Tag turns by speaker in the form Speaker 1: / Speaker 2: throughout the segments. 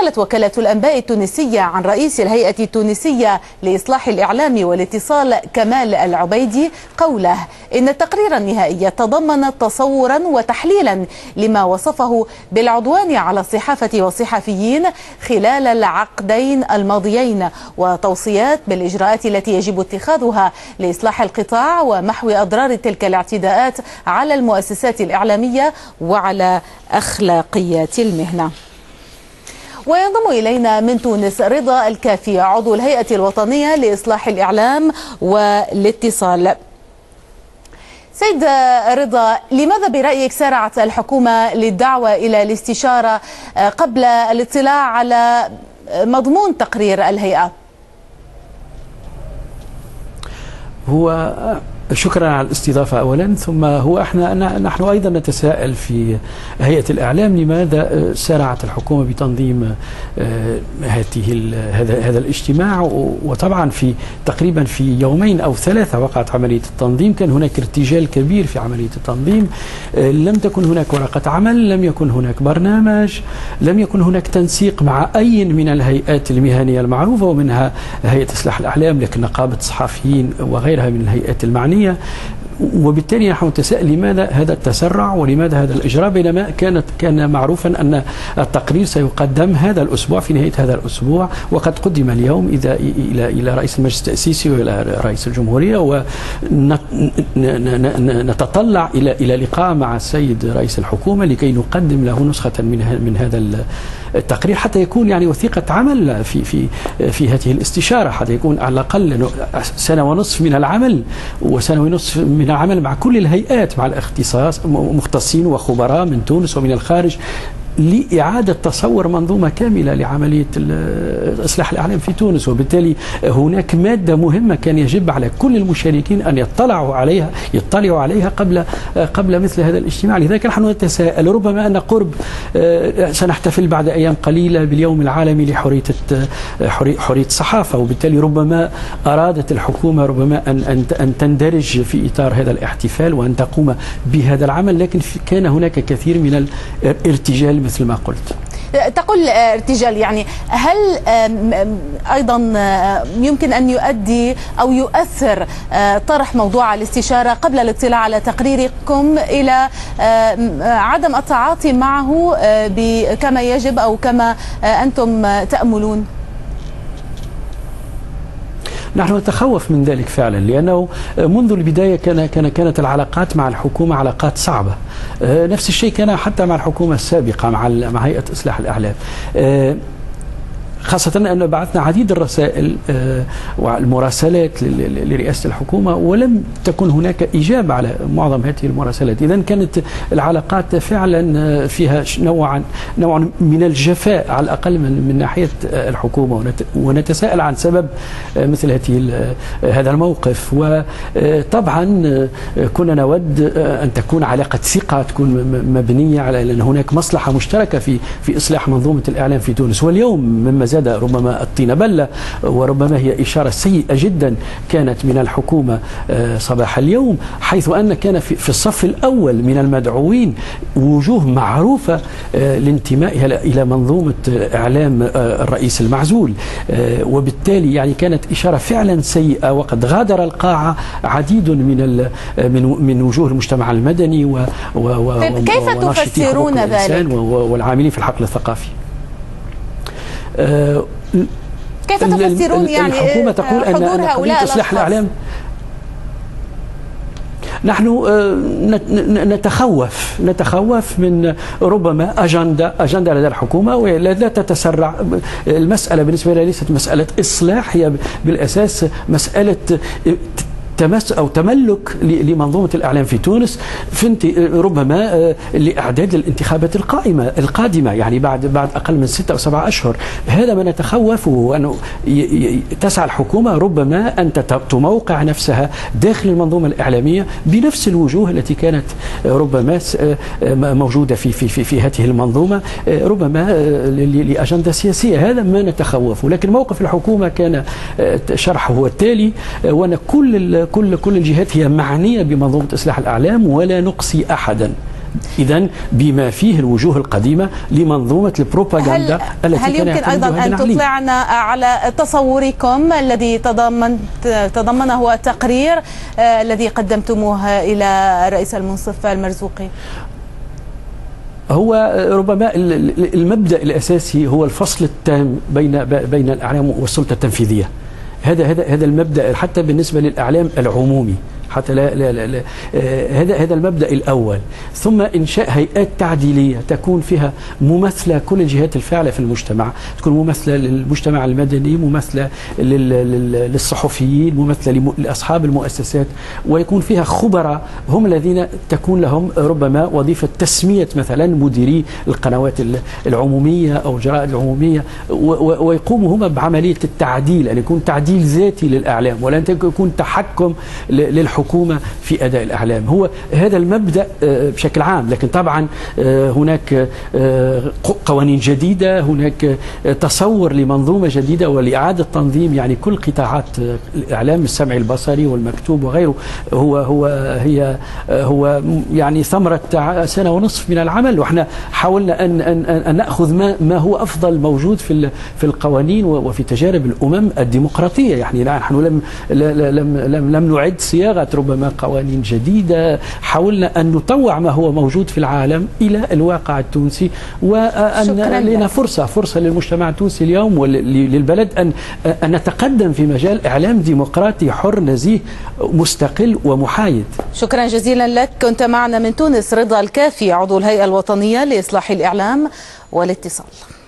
Speaker 1: نقلت وكالة الأنباء التونسية عن رئيس الهيئة التونسية لإصلاح الإعلام والاتصال كمال العبيدي قوله إن التقرير النهائي تضمن تصورا وتحليلا لما وصفه بالعدوان على الصحافة والصحفيين خلال العقدين الماضيين، وتوصيات بالإجراءات التي يجب اتخاذها لإصلاح القطاع ومحو أضرار تلك الاعتداءات على المؤسسات الإعلامية وعلى أخلاقيات المهنة. وينضم إلينا من تونس رضا الكافي عضو الهيئة الوطنية لإصلاح الإعلام والاتصال. سيد رضا، لماذا برأيك سارعت الحكومة للدعوة إلى الاستشارة قبل الاطلاع على مضمون تقرير الهيئة؟
Speaker 2: هو شكرا على الاستضافة أولا، ثم هو نحن أيضا نتساءل في هيئة الإعلام لماذا سارعت الحكومة بتنظيم هذا الاجتماع. وطبعا تقريبا في يومين أو ثلاثة وقعت عملية التنظيم، كان هناك ارتجال كبير في عملية التنظيم، لم تكن هناك ورقة عمل، لم يكن هناك برنامج، لم يكن هناك تنسيق مع أي من الهيئات المهنية المعروفة، ومنها هيئة إصلاح الإعلام لكن نقابة الصحفيين وغيرها من الهيئات المعنية. وبالتالي نحن نتساءل لماذا هذا التسرع ولماذا هذا الإجراء، بينما كان معروفا أن التقرير سيقدم هذا الأسبوع في نهاية هذا الأسبوع، وقد قدم اليوم إلى رئيس المجلس التأسيسي وإلى رئيس الجمهورية، ونتطلع إلى لقاء مع السيد رئيس الحكومة لكي نقدم له نسخة من هذا التقرير، حتى يكون يعني وثيقة عمل في هذه الاستشارة، حتى يكون على الأقل سنة ونصف من العمل وسنة ونصف من العمل مع كل الهيئات، مع الاختصاص مختصين وخبراء من تونس ومن الخارج، لإعادة تصور منظومة كاملة لعملية إصلاح الإعلام في تونس. وبالتالي هناك مادة مهمة كان يجب على كل المشاركين أن يطلعوا عليها قبل مثل هذا الاجتماع. لذلك نحن نتساءل، ربما أن قرب سنحتفل بعد أيام قليلة باليوم العالمي لحرية الصحافة، وبالتالي ربما أرادت الحكومة ربما أن تندرج في إطار هذا الاحتفال وأن تقوم بهذا العمل، لكن كان هناك كثير من الارتجال مثل ما قلت.
Speaker 1: تقول ارتجال، يعني هل أيضا يمكن أن يؤدي أو يؤثر طرح موضوع الاستشارة قبل الاطلاع على تقريركم إلى عدم التعاطي معه كما يجب أو كما أنتم تأملون؟
Speaker 2: نحن نتخوف من ذلك فعلا، لأنه منذ البداية كانت العلاقات مع الحكومة علاقات صعبة. نفس الشيء كان حتى مع الحكومة السابقة مع هيئة إصلاح الإعلام، خاصة أن بعثنا عديد الرسائل والمراسلات لرئاسة الحكومة، ولم تكن هناك إجابة على معظم هذه المراسلات. إذن كانت العلاقات فعلا فيها نوع من الجفاء على الأقل من ناحية الحكومة، ونتساءل عن سبب مثل هذا الموقف. وطبعا كنا نود أن تكون علاقة ثقة، تكون مبنية على أن هناك مصلحة مشتركة في إصلاح منظومة الإعلام في تونس. واليوم مما زاد ربما الطين بلة، وربما هي إشارة سيئة جدا كانت من الحكومة صباح اليوم، حيث أن كان في الصف الأول من المدعوين وجوه معروفة لانتمائها إلى منظومة إعلام الرئيس المعزول، وبالتالي يعني كانت إشارة فعلا سيئة. وقد غادر القاعة عديد من وجوه المجتمع المدني
Speaker 1: كيف تفسرون ذلك
Speaker 2: والعاملين في الحقل الثقافي؟
Speaker 1: كيف تفسرون يعني
Speaker 2: الحكومة تقول أن قضية إصلاح الإعلام، نحن نتخوف من ربما أجندة لدى الحكومة، ولا تتسرع. المسألة بالنسبة لي ليست مسألة إصلاح، هي بالأساس مسألة تمس أو تملك لمنظومة الإعلام في تونس، ربما لإعداد الانتخابات القادمة، يعني بعد أقل من 6 أو 7 أشهر. هذا ما نتخوفه، أنه تسعى الحكومة ربما أن تموقع نفسها داخل المنظومة الإعلامية بنفس الوجوه التي كانت ربما موجودة في هذه المنظومة، ربما لأجندة سياسية. هذا ما نتخوفه. لكن موقف الحكومة كان شرحه هو التالي، وأن كل الجهات هي معنية بمنظومة إصلاح الإعلام، ولا نقصي أحدا إذن بما فيه الوجوه القديمة لمنظومة البروباغندا التي
Speaker 1: هل يمكن أيضا أن تطلعنا على تصوركم الذي تضمنه التقرير الذي قدمتموه إلى الرئيس المنصف المرزوقي؟
Speaker 2: هو ربما المبدأ الأساسي هو الفصل التام بين الإعلام والسلطة التنفيذية. هذا المبدأ حتى بالنسبة للإعلام العمومي، حتى لا هذا المبدأ الأول. ثم إنشاء هيئات تعديلية تكون فيها ممثلة كل الجهات الفاعلة في المجتمع، تكون ممثلة للمجتمع المدني، ممثلة للصحفيين، ممثلة لأصحاب المؤسسات، ويكون فيها خبراء هم الذين تكون لهم ربما وظيفة تسمية مثلا مديري القنوات العمومية أو الجرائد العمومية، ويقوموا هم بعملية التعديل، أن يكون تعديل ذاتي للإعلام ولا يكون تحكم للحكومة في أداء الإعلام. هو هذا المبدأ بشكل عام. لكن طبعا هناك قوانين جديدة، هناك تصور لمنظومة جديدة ولإعادة تنظيم يعني كل قطاعات الإعلام السمعي البصري والمكتوب وغيره. هو يعني ثمرة 1.5 سنة من العمل، وإحنا حاولنا أن نأخذ ما هو أفضل موجود في القوانين وفي تجارب الأمم الديمقراطية. يعني نحن لم نعد صياغة ربما قوانين جديدة، حاولنا أن نطوع ما هو موجود في العالم إلى الواقع التونسي، وأن لنا فرصة للمجتمع التونسي اليوم وللبلد أن نتقدم في مجال إعلام ديمقراطي حر نزيه مستقل ومحايد.
Speaker 1: شكرا جزيلا لك. كنت معنا من تونس رضا الكافي، عضو الهيئة الوطنية لإصلاح الإعلام والاتصال.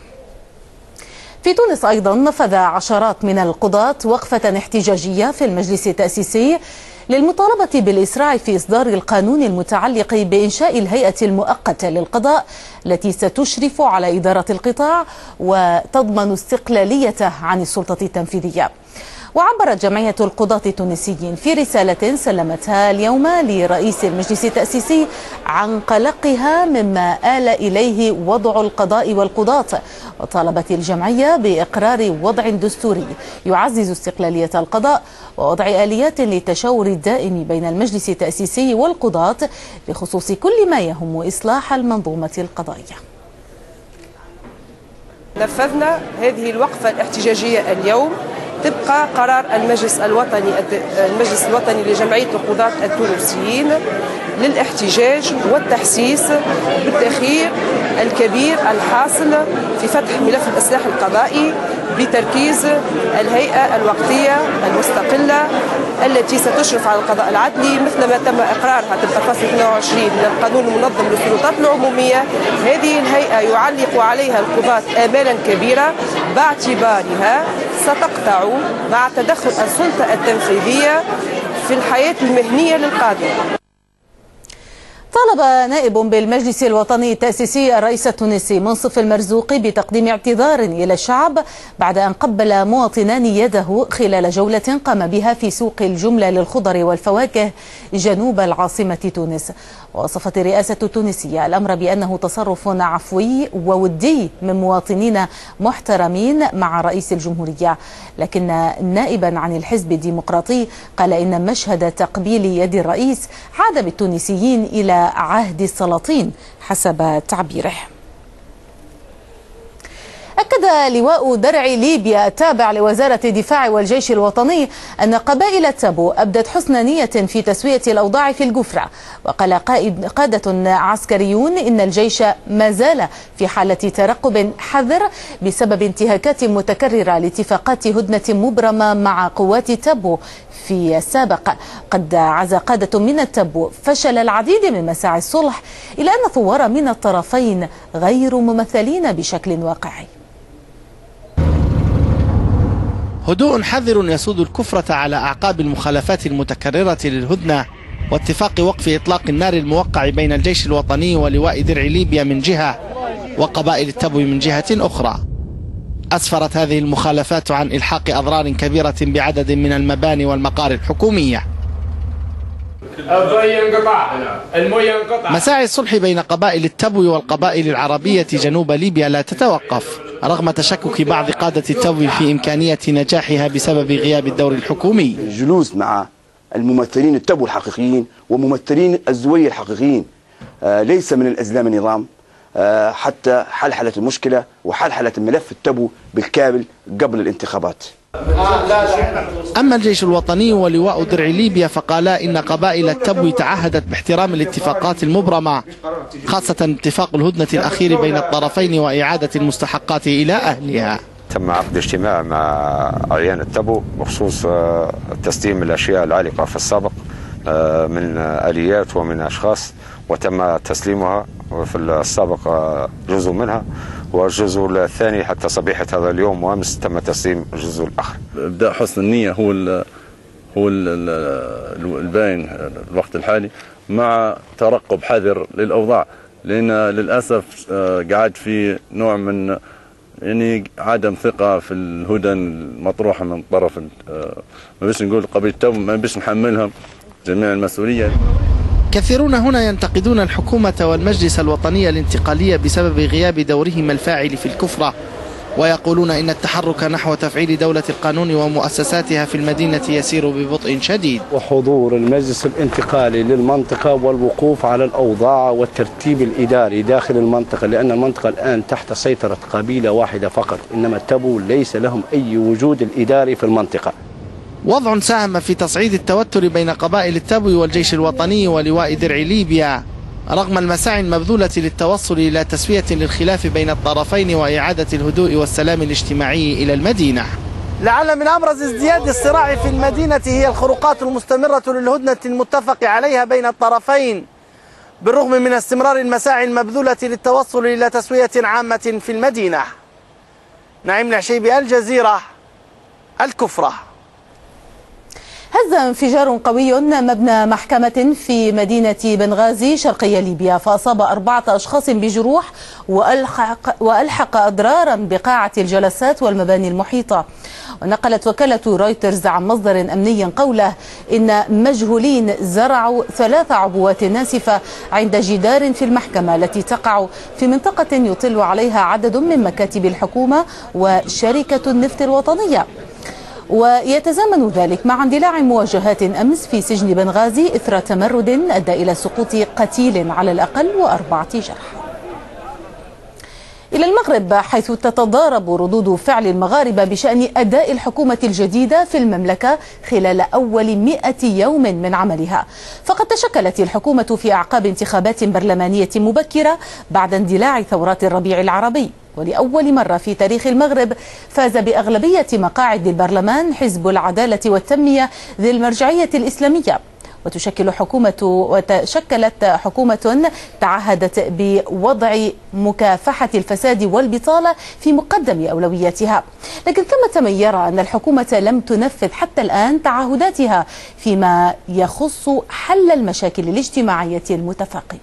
Speaker 1: في تونس أيضا نفذ عشرات من القضاة وقفة احتجاجية في المجلس التأسيسي للمطالبة بالإسراع في إصدار القانون المتعلق بإنشاء الهيئة المؤقتة للقضاء التي ستشرف على إدارة القطاع وتضمن استقلاليته عن السلطة التنفيذية. وعبرت جمعية القضاة التونسيين في رسالة سلمتها اليوم لرئيس المجلس التأسيسي عن قلقها مما آل إليه وضع القضاء والقضاة، وطالبت الجمعية بإقرار وضع دستوري يعزز استقلالية القضاء ووضع آليات للتشاور الدائم بين المجلس التأسيسي والقضاة بخصوص كل ما يهم إصلاح المنظومة القضائية.
Speaker 3: نفذنا هذه الوقفة الاحتجاجية اليوم تبقى قرار المجلس الوطني لجمعية القضاة التونسيين للاحتجاج والتحسيس بالتأخير الكبير الحاصل في فتح ملف الإصلاح القضائي بتركيز الهيئة الوقتية المستقلة التي ستشرف على القضاء العدلي مثل ما تم إقرارها تبقى فصل 22 من القانون المنظم للسلطات العمومية. هذه الهيئة يعلق عليها القضاة آمالا كبيرة باعتبارها ستقطع مع تدخل السلطة التنفيذية في الحياة المهنية للقاضي.
Speaker 1: طالب نائب بالمجلس الوطني التأسيسي الرئيس التونسي منصف المرزوقي بتقديم اعتذار إلى الشعب بعد أن قبل مواطنان يده خلال جولة قام بها في سوق الجملة للخضر والفواكه جنوب العاصمة تونس. ووصفت الرئاسة التونسية الأمر بأنه تصرف عفوي وودي من مواطنين محترمين مع رئيس الجمهورية، لكن نائبا عن الحزب الديمقراطي قال إن مشهد تقبيل يد الرئيس عاد بالتونسيين إلى عهد السلاطين حسب تعبيره. أكد لواء درع ليبيا التابع لوزارة الدفاع والجيش الوطني أن قبائل التابو أبدت حسن نية في تسوية الأوضاع في الجفرة. وقال قادة عسكريون إن الجيش ما زال في حالة ترقب حذر بسبب انتهاكات متكررة لاتفاقات هدنة مبرمة مع قوات التابو في السابق. قد عزى قادة من التابو فشل العديد من مساعي الصلح، إلى أن ثوار من الطرفين غير ممثلين بشكل واقعي.
Speaker 4: هدوء حذر يسود الكفرة على أعقاب المخالفات المتكررة للهدنة واتفاق وقف إطلاق النار الموقع بين الجيش الوطني ولواء درع ليبيا من جهة وقبائل التبو من جهة أخرى. أسفرت هذه المخالفات عن إلحاق أضرار كبيرة بعدد من المباني والمقار الحكومية. مساعي الصلح بين قبائل التبو والقبائل العربية جنوب ليبيا لا تتوقف رغم تشكك بعض قادة التبو في إمكانية نجاحها بسبب غياب الدور الحكومي.
Speaker 5: الجلوس مع الممثلين التبو الحقيقيين وممثلين الزوي الحقيقيين ليس من الإسلام نظام حتى حلحلة المشكلة وحلحلة الملف التبو بالكامل قبل الانتخابات.
Speaker 4: أما الجيش الوطني ولواء درع ليبيا فقالا إن قبائل التبو تعهدت باحترام الاتفاقات المبرمة، خاصة اتفاق الهدنة الأخير بين الطرفين وإعادة المستحقات إلى أهلها.
Speaker 6: تم عقد اجتماع مع أعيان التبو بخصوص تسليم الأشياء العالقة في السابق من آليات ومن أشخاص، وتم تسليمها في السابق جزء منها، والجزء الثاني حتى صبيحة هذا اليوم وأمس تم تسليم الجزء الآخر.
Speaker 7: إبداء حسن النية هو الباين الوقت الحالي، مع ترقب حذر للأوضاع، لأن للأسف قاعد في نوع من عدم ثقة في الهدن المطروحة من طرف ما بيش نقول قبيلة التبو، ما بيش نحملهم جميع المسؤولية.
Speaker 4: كثيرون هنا ينتقدون الحكومة والمجلس الوطني الانتقالي بسبب غياب دورهما الفاعل في الكفرة، ويقولون إن التحرك نحو تفعيل دولة القانون ومؤسساتها في المدينة يسير ببطء شديد.
Speaker 8: وحضور المجلس الانتقالي للمنطقة والوقوف على الأوضاع والترتيب الإداري داخل المنطقة، لأن المنطقة الآن تحت سيطرة قبيلة واحدة فقط، إنما التبو ليس لهم أي وجود الإداري في المنطقة.
Speaker 4: وضع ساهم في تصعيد التوتر بين قبائل التبو والجيش الوطني ولواء درع ليبيا، رغم المساعي المبذولة للتوصل إلى تسوية للخلاف بين الطرفين وإعادة الهدوء والسلام الاجتماعي إلى المدينة. لعل من أبرز ازدياد الصراع في المدينة هي الخروقات المستمرة للهدنة المتفق عليها بين الطرفين، بالرغم من استمرار المساعي المبذولة للتوصل إلى تسوية عامة في المدينة. نعيم العشيبي، الجزيرة، الكفرة.
Speaker 1: هز انفجار قوي مبنى محكمة في مدينة بنغازي شرقي ليبيا، فأصاب 4 أشخاص بجروح وألحق أضرارا بقاعة الجلسات والمباني المحيطة. ونقلت وكالة رويترز عن مصدر أمني قوله إن مجهولين زرعوا 3 عبوات ناسفة عند جدار في المحكمة التي تقع في منطقة يطل عليها عدد من مكاتب الحكومة وشركة النفط الوطنية. ويتزامن ذلك مع اندلاع مواجهات أمس في سجن بنغازي إثر تمرد أدى إلى سقوط قتيل على الأقل و4 جرحى. إلى المغرب، حيث تتضارب ردود فعل المغاربة بشأن أداء الحكومة الجديدة في المملكة خلال أول 100 يوم من عملها. فقد تشكلت الحكومة في أعقاب انتخابات برلمانية مبكرة بعد اندلاع ثورات الربيع العربي، ولأول مرة في تاريخ المغرب فاز بأغلبية مقاعد البرلمان حزب العدالة والتنمية ذي المرجعية الإسلامية. وتشكلت حكومة تعهدت بوضع مكافحة الفساد والبطالة في مقدم أولوياتها، لكن ثمة من يرى أن الحكومة لم تنفذ حتى الآن تعهداتها فيما يخص حل المشاكل الاجتماعية المتفاقمة.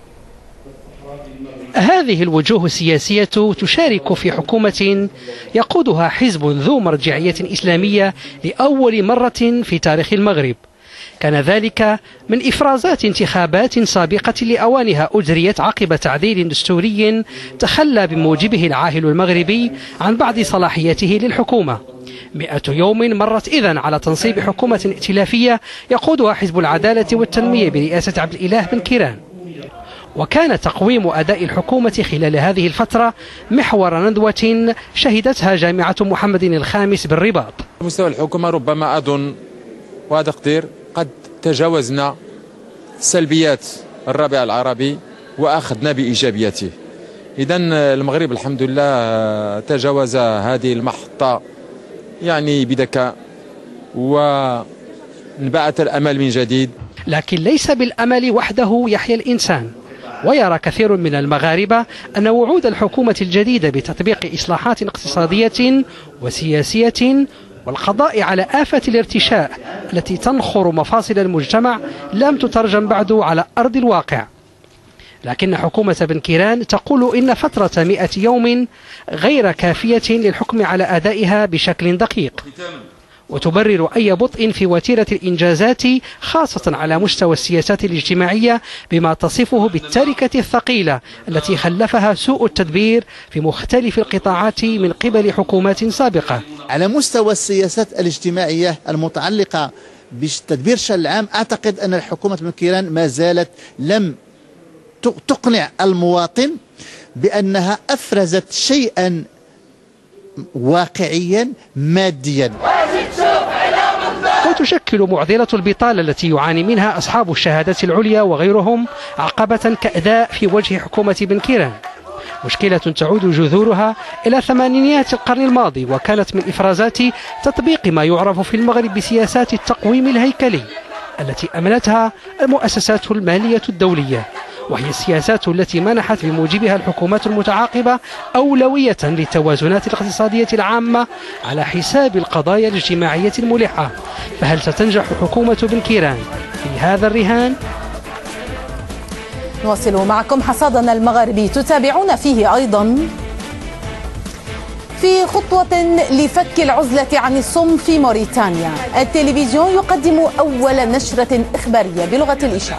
Speaker 9: هذه الوجوه السياسية تشارك في حكومة يقودها حزب ذو مرجعية إسلامية لأول مرة في تاريخ المغرب. كان ذلك من إفرازات انتخابات سابقة لأوانها أجريت عقب تعديل دستوري تخلى بموجبه العاهل المغربي عن بعض صلاحياته للحكومة. 100 يوم مرت إذن على تنصيب حكومة ائتلافية يقودها حزب العدالة والتنمية برئاسة عبد الإله بن كيران. وكان تقويم أداء الحكومة خلال هذه الفترة محور ندوة شهدتها جامعة محمد الخامس بالرباط.
Speaker 10: مستوى الحكومة ربما أظن وهذا قدير قد تجاوزنا سلبيات الربيع العربي وأخذنا بإيجابياته. إذن المغرب الحمد لله تجاوز هذه المحطة يعني بذكاء وانبعث الأمل من جديد.
Speaker 9: لكن ليس بالأمل وحده يحيا الإنسان، ويرى كثير من المغاربة أن وعود الحكومة الجديدة بتطبيق إصلاحات اقتصادية وسياسية والقضاء على آفة الارتشاء التي تنخر مفاصل المجتمع لم تترجم بعد على أرض الواقع. لكن حكومة بن كيران تقول إن فترة 100 يوم غير كافية للحكم على أدائها بشكل دقيق، وتبرر أي بطء في وتيرة الإنجازات خاصة على مستوى السياسات الاجتماعية بما تصفه بالتركة الثقيلة التي خلفها سوء التدبير في مختلف القطاعات من قبل حكومات سابقة.
Speaker 11: على مستوى السياسات الاجتماعية المتعلقة بالتدبير الشأن العام، أعتقد أن الحكومة بن كيران ما زالت لم تقنع المواطن بأنها أفرزت شيئا واقعيا ماديا.
Speaker 9: وتشكل معضلة البطالة التي يعاني منها أصحاب الشهادات العليا وغيرهم عقبة كأداء في وجه حكومة بن كيران، مشكلة تعود جذورها إلى ثمانينيات القرن الماضي، وكانت من إفرازات تطبيق ما يعرف في المغرب بسياسات التقويم الهيكلي التي أملتها المؤسسات المالية الدولية، وهي السياسات التي منحت بموجبها الحكومات المتعاقبة أولوية للتوازنات الاقتصادية العامة على حساب القضايا الاجتماعية الملحة. فهل ستنجح حكومة بن كيران في هذا الرهان؟
Speaker 1: نواصل معكم حصادنا المغاربي، تتابعون فيه أيضا في خطوة لفك العزلة عن الصم في موريتانيا. التلفزيون يقدم أول نشرة إخبارية بلغة الإشارة.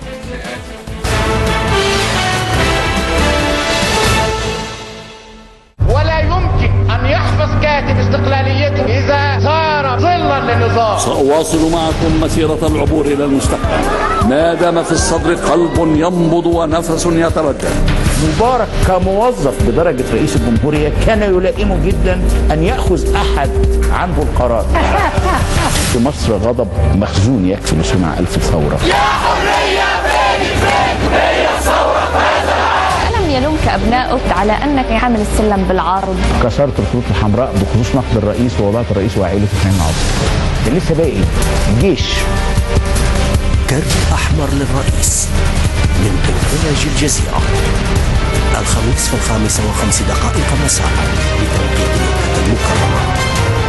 Speaker 12: ولا يمكن أن يحفظ كاتب استقلاليته إذا صار ظلا للنظام.
Speaker 13: سأواصل معكم مسيرة العبور إلى المستقبل ما دام في الصدر قلب ينبض ونفس يتردد.
Speaker 14: مبارك كموظف بدرجة رئيس الجمهورية كان يلائمه جدا أن يأخذ أحد عنه القرار. في مصر غضب مخزون يكفي لصنع 1000 ثورة.
Speaker 12: يا حرية فين هي ثورة هذا؟
Speaker 15: ألم يلومك أبنائك على أنك عامل السلم بالعرض؟
Speaker 14: كسرت الخطوط الحمراء بخصوص نقد الرئيس ووضعت الرئيس وعائلته في عين العاصفة. ده لسه باقي الجيش.
Speaker 16: كرت أحمر للرئيس من إنتاج الجزيرة الخميس في 5:05 مساء بتوقيت مكة المكرمة.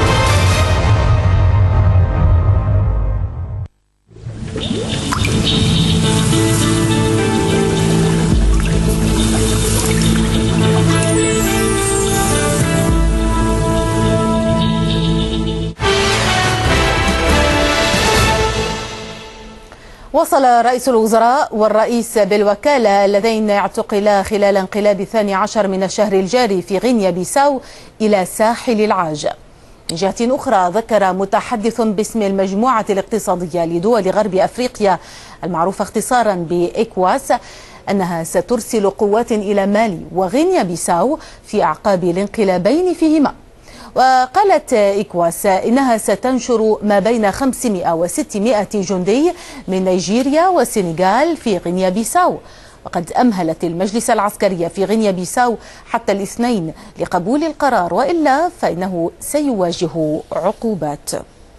Speaker 1: وصل رئيس الوزراء والرئيس بالوكالة اللذين اعتقلا خلال انقلاب 12 من الشهر الجاري في غينيا بيساو إلى ساحل العاج. من جهة أخرى، ذكر متحدث باسم المجموعة الاقتصادية لدول غرب أفريقيا المعروفة اختصارا بإكواس أنها سترسل قوات إلى مالي وغينيا بيساو في أعقاب الانقلابين فيهما. وقالت إكواس إنها ستنشر ما بين 500 و 600 جندي من نيجيريا والسنغال في غينيا بيساو، وقد أمهلت المجلس العسكري في غينيا بيساو حتى الاثنين لقبول القرار، وإلا فإنه سيواجه عقوبات.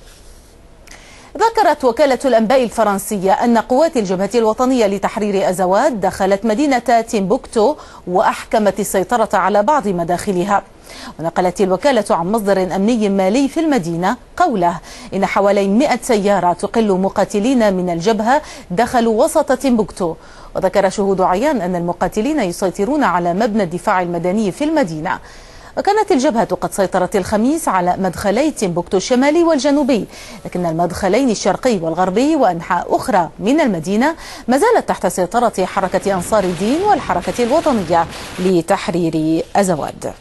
Speaker 1: ذكرت وكالة الأنباء الفرنسية أن قوات الجبهة الوطنية لتحرير أزواد دخلت مدينة تيمبوكتو وأحكمت السيطرة على بعض مداخلها. ونقلت الوكالة عن مصدر أمني مالي في المدينة قوله إن حوالي 100 سيارة تقل مقاتلين من الجبهة دخلوا وسط تيمبوكتو. وذكر شهود عيان أن المقاتلين يسيطرون على مبنى الدفاع المدني في المدينة. وكانت الجبهة قد سيطرت الخميس على مدخلي تيمبوكتو الشمالي والجنوبي، لكن المدخلين الشرقي والغربي وأنحاء أخرى من المدينة ما زالت تحت سيطرة حركة أنصار الدين والحركة الوطنية لتحرير أزواد.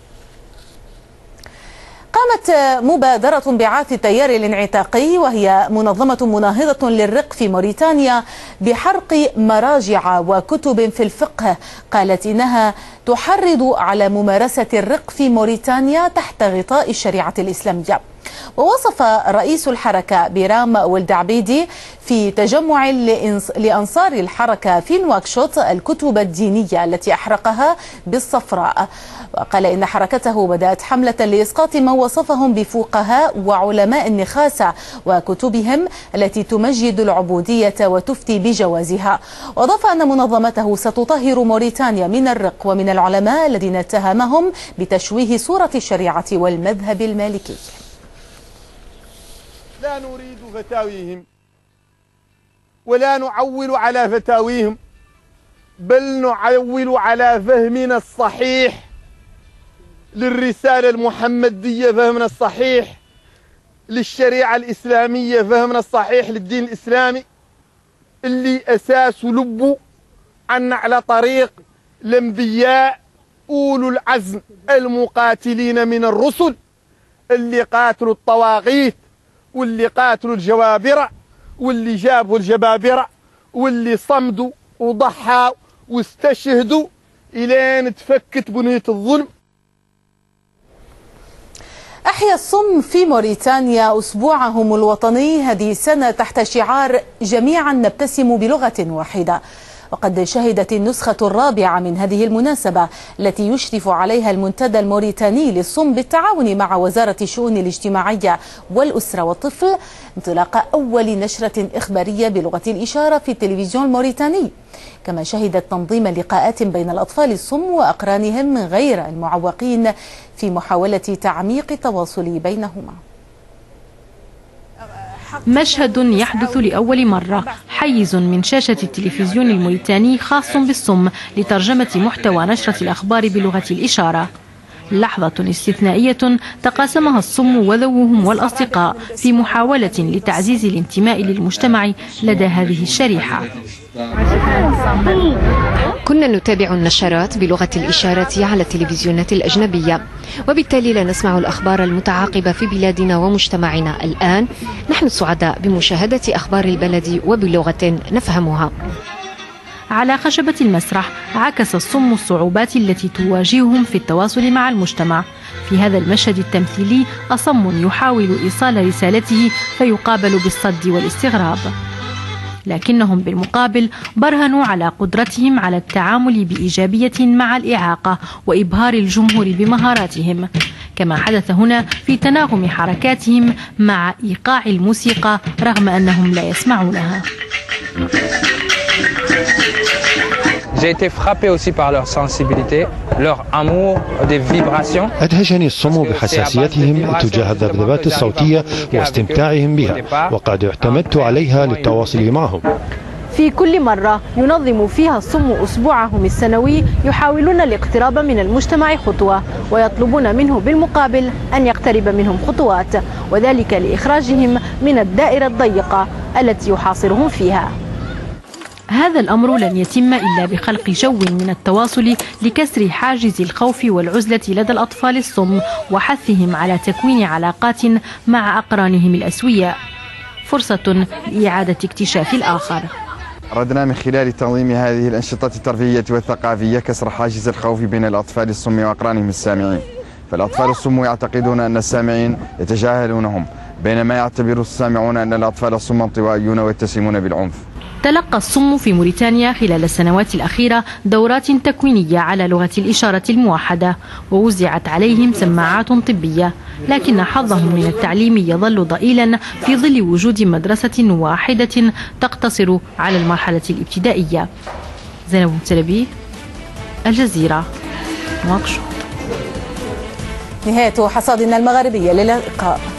Speaker 1: قامت مبادرة بعاث التيار الانعتاقي وهي منظمة مناهضة للرق في موريتانيا بحرق مراجع وكتب في الفقه. قالت إنها تحرض على ممارسة الرق في موريتانيا تحت غطاء الشريعة الإسلامية. ووصف رئيس الحركة بيرام ولد عبيدي في تجمع لأنصار الحركة في نواكشوط الكتب الدينية التي أحرقها بالصفراء. وقال إن حركته بدأت حملة لإسقاط ما وصفهم بفقهاء وعلماء النخاسة وكتبهم التي تمجد العبودية وتفتي بجوازها. وأضاف أن منظمته ستطهر موريتانيا من الرق ومن العلماء الذين اتهمهم بتشويه صورة الشريعة والمذهب المالكي.
Speaker 17: لا نريد فتاويهم ولا نعول على فتاويهم، بل نعول على فهمنا الصحيح للرسالة المحمدية، فهمنا الصحيح للشريعة الإسلامية، فهمنا الصحيح للدين الإسلامي اللي أساسه لبه عنا على طريق الأنبياء أولو العزم المقاتلين من الرسل اللي قاتلوا الطواغيت واللي قاتلوا الجوابرة واللي جابوا الجبابرة واللي صمدوا وضحوا واستشهدوا إلى تفكت بنية الظلم.
Speaker 1: أحيا الصم في موريتانيا أسبوعهم الوطني هذه السنة تحت شعار جميعا نبتسم بلغة واحدة. وقد شهدت النسخة الرابعة من هذه المناسبة التي يشرف عليها المنتدى الموريتاني للصم بالتعاون مع وزارة الشؤون الاجتماعية والأسرة والطفل انطلاق أول نشرة إخبارية بلغة الإشارة في التلفزيون الموريتاني، كما شهدت تنظيم لقاءات بين الأطفال الصم وأقرانهم غير المعوقين في محاولة تعميق التواصل بينهما.
Speaker 18: مشهد يحدث لأول مرة، حيز من شاشة التلفزيون الموريتاني خاص بالصم لترجمة محتوى نشرة الأخبار بلغة الإشارة. لحظة استثنائية تقاسمها الصم وذوهم والأصدقاء في محاولة لتعزيز الانتماء للمجتمع لدى هذه الشريحة.
Speaker 19: كنا نتابع النشرات بلغة الإشارة على التلفزيونات الأجنبية، وبالتالي لا نسمع الأخبار المتعاقبة في بلادنا ومجتمعنا. الآن نحن سعداء بمشاهدة أخبار البلد وبلغة نفهمها.
Speaker 18: على خشبة المسرح عكس الصم الصعوبات التي تواجههم في التواصل مع المجتمع. في هذا المشهد التمثيلي أصم يحاول إيصال رسالته فيقابل بالصد والاستغراب، لكنهم بالمقابل برهنوا على قدرتهم على التعامل بإيجابية مع الإعاقة وإبهار الجمهور بمهاراتهم، كما حدث هنا في تناغم حركاتهم مع إيقاع الموسيقى رغم أنهم لا يسمعونها.
Speaker 20: J'ai été frappé aussi par leur sensibilité, leur amour des vibrations.
Speaker 21: أدهشني الصم بحساسيتهم تجاه الذبذبات الصوتية واستمتاعهم بها، وقد اعتمدت عليها للتواصل معهم.
Speaker 18: في كل مرة ينظم فيها الصم أسبوعهم السنوي يحاولون الاقتراب من المجتمع خطوة، ويطلبون منه بالمقابل أن يقترب منهم خطوات، وذلك لإخراجهم من الدائرة الضيقة التي يحاصرهم فيها. هذا الأمر لن يتم إلا بخلق جو من التواصل لكسر حاجز الخوف والعزلة لدى الأطفال الصم وحثهم على تكوين علاقات مع أقرانهم الأسوياء، فرصة لإعادة اكتشاف الآخر.
Speaker 22: أردنا من خلال تنظيم هذه الأنشطة الترفيهية والثقافية كسر حاجز الخوف بين الأطفال الصم وأقرانهم السامعين، فالأطفال الصم يعتقدون أن السامعين يتجاهلونهم، بينما يعتبر السامعون أن الأطفال الصم انطوائيون ويتسمون بالعنف.
Speaker 18: تلقى الصم في موريتانيا خلال السنوات الأخيرة دورات تكوينية على لغة الإشارة الموحدة، ووزعت عليهم سماعات طبية، لكن حظهم من التعليم يظل ضئيلا في ظل وجود مدرسة واحدة تقتصر على المرحلة الابتدائية. زينب تلبي، الجزيرة، نواكشوط.
Speaker 1: نهاية حصادنا المغاربية، للقاء.